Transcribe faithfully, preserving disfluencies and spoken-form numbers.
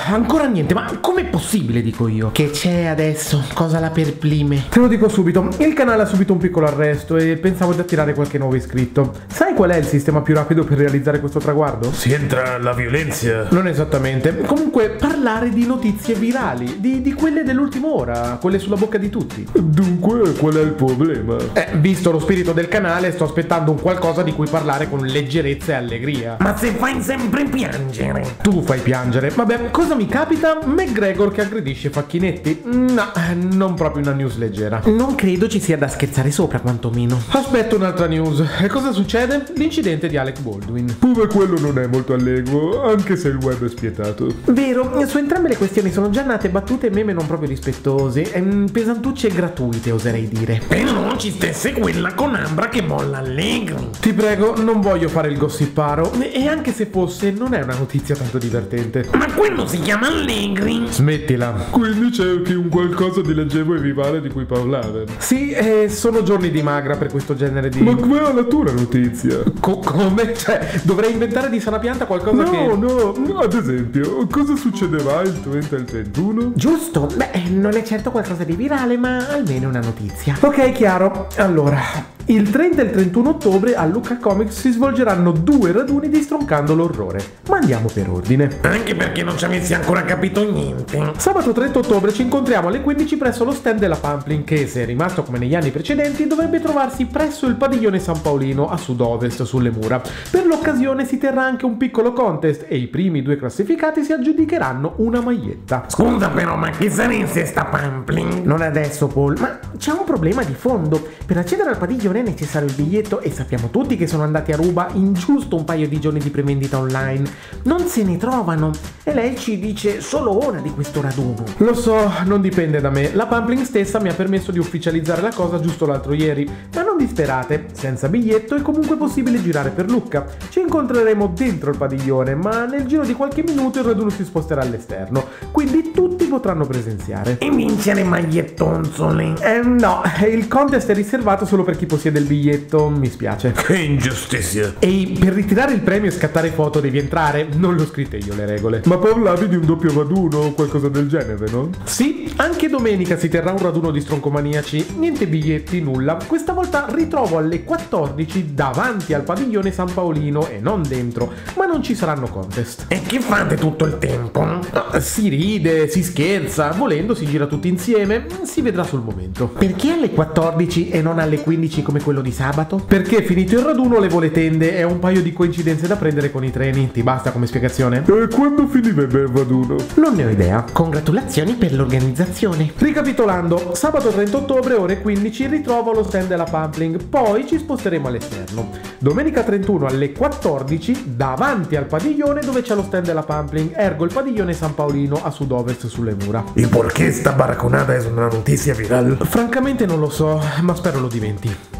ancora niente, ma com'è possibile, dico io? Che c'è adesso? Cosa la perplime? Te lo dico subito, il canale ha subito un piccolo arresto e pensavo di attirare qualche nuovo iscritto. Sai qual è il sistema più rapido per realizzare questo traguardo? Si entra alla violenza? Non esattamente. Comunque, parlare di notizie virali, di, di quelle dell'ultima ora, quelle sulla bocca di tutti. Dunque, qual è il problema? Eh, visto lo spirito del canale, sto aspettando un qualcosa di cui parlare con leggerezza e allegria. Ma se fai sempre piangere. Tu fai piangere. Vabbè, cosa mi capita? McGregor che aggredisce Facchinetti? No, non proprio una news leggera. Non credo ci sia da scherzare sopra, quantomeno. Aspetto un'altra news. E cosa succede? L'incidente di Alec Baldwin. Pure quello non è molto allegro, anche se il web è spietato. Vero, su entrambe le questioni sono già nate battute e meme non proprio rispettose, ehm, pesantucce e gratuite, oserei dire. Però ci stesse quella con Ambra che molla Allegri. Ti prego, non voglio fare il gossiparo, e anche se fosse, non è una notizia tanto divertente. Ma quello si chiama Allegri. Smettila. Quindi cerchi un qualcosa di leggero e vivale di cui parlare. Sì, eh, sono giorni di magra per questo genere di... Ma qual è la tua notizia? Co- come? Cioè, dovrei inventare di sana pianta qualcosa no, che... No, no, ad esempio, cosa succederà il trenta e il trentuno? Giusto, beh, non è certo qualcosa di virale, ma almeno una notizia. Ok, chiaro. Allora, il trenta e il trentuno ottobre a Lucca Comics si svolgeranno due raduni di Stroncando l'Orrore. Ma andiamo per ordine. Anche perché non ci avessi ancora capito niente. Sabato trenta ottobre ci incontriamo alle quindici presso lo stand della Pamplin che, se è rimasto come negli anni precedenti, dovrebbe trovarsi presso il padiglione San Paolino a sud-ovest sulle mura. Per l'occasione si terrà anche un piccolo contest e i primi due classificati si aggiudicheranno una maglietta. Scusa però, ma che sarebbe sta Pamplin? Non adesso, Paul, ma c'è un problema di fondo. Per accedere al padiglione è necessario il biglietto e sappiamo tutti che sono andati a ruba in giusto un paio di giorni di prevendita online. Non se ne trovano e lei ci dice solo ora di questo raduno. Lo so, non dipende da me. La Pamplin stessa mi ha permesso di ufficializzare la cosa giusto l'altro ieri. Ma non disperate, senza biglietto è comunque possibile girare per Lucca. Ci incontreremo dentro il padiglione, ma nel giro di qualche minuto il raduno si sposterà all'esterno, quindi tutti potranno presenziare. E vincere magliettonzole? Eh no, il contest è riservato solo per chi possiede il biglietto, mi spiace. Che ingiustizia. E per ritirare il premio e scattare foto devi entrare? Non l'ho scritte io le regole. Ma parlavi di un doppio raduno o qualcosa del genere, no? Sì, anche domenica si terrà un raduno di stroncomaniaci. Niente biglietti, nulla. Questa volta ritrovo alle quattordici davanti al padiglione San Paolino e non dentro, ma non ci saranno contest. E che fate tutto il tempo? Ah, si ride, si scherza, volendo si gira tutti insieme, si vedrà sul momento. Perché alle quattordici e non alle quindici come quello di sabato? Perché finito il raduno levo le tende e un paio di coincidenze da prendere con i treni. Ti basta come spiegazione? E quando finirebbe il raduno? Non ne ho idea. Congratulazioni per l'organizzazione. Ricapitolando, sabato trenta ottobre ore quindici ritrovo lo stand della Pamplin, poi ci sposteremo all'esterno. Domenica trentuno alle quattordici davanti al padiglione dove c'è lo stand della Pamplin, ergo il padiglione San Paolino a sud-ovest sulle mura. E perché sta barraconata è una notizia virale? Francamente non lo so, ma spero lo diventi.